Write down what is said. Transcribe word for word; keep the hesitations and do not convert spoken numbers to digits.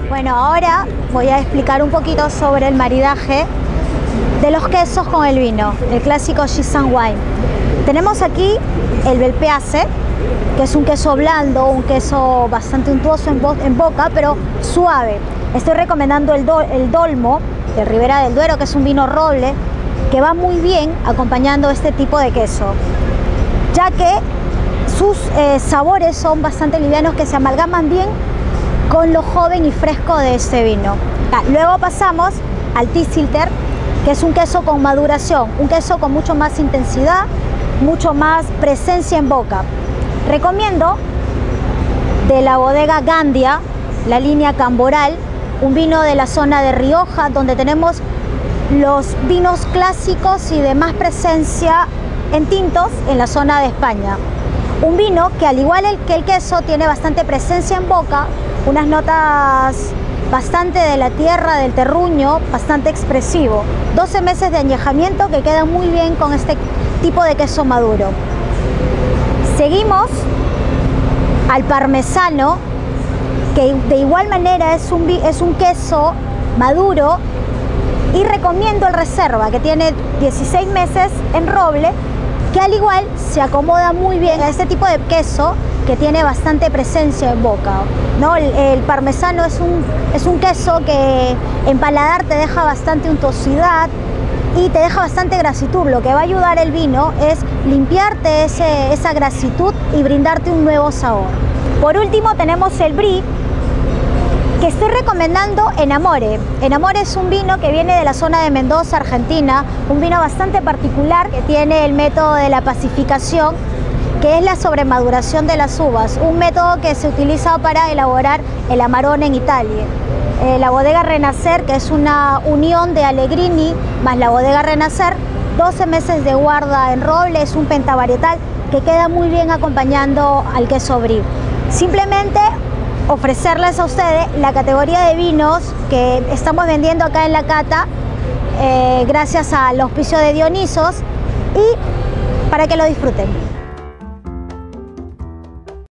Bueno, ahora voy a explicar un poquito sobre el maridaje de los quesos con el vino, el clásico cheese and wine. Tenemos aquí el Belpeace, que es un queso blando, un queso bastante untuoso en, bo en boca, pero suave. Estoy recomendando el, do el Dolmo de Ribera del Duero, que es un vino roble, que va muy bien acompañando este tipo de queso, ya que sus eh, sabores son bastante livianos, que se amalgaman bien con lo joven y fresco de este vino. Luego pasamos al Tisilter, que es un queso con maduración, un queso con mucho más intensidad, mucho más presencia en boca. Recomiendo de la bodega Gandia, la línea Camboral, un vino de la zona de Rioja, donde tenemos los vinos clásicos y de más presencia en tintos en la zona de España. Un vino que, al igual que el queso, tiene bastante presencia en boca, unas notas bastante de la tierra, del terruño, bastante expresivo. doce meses de añejamiento que quedan muy bien con este tipo de queso maduro. Seguimos al parmesano, que de igual manera es un, es un queso maduro, y recomiendo el reserva, que tiene dieciséis meses en roble, que al igual se acomoda muy bien a este tipo de queso que tiene bastante presencia en boca, ¿no? El, el parmesano es un, es un queso que en paladar te deja bastante untuosidad y te deja bastante grasitud. Lo que va a ayudar el vino es limpiarte ese, esa grasitud y brindarte un nuevo sabor. Por último tenemos el Brie, que estoy recomendando Enamore. Enamore es un vino que viene de la zona de Mendoza, Argentina, un vino bastante particular que tiene el método de la pacificación, que es la sobremaduración de las uvas, un método que se utiliza para elaborar el Amarone en Italia. Eh, la bodega Renacer, que es una unión de Allegrini más la bodega Renacer, doce meses de guarda en roble, es un pentavarietal que queda muy bien acompañando al queso Brie. Simplemente ofrecerles a ustedes la categoría de vinos que estamos vendiendo acá en la cata, eh, gracias al auspicio de Dionisos, y para que lo disfruten.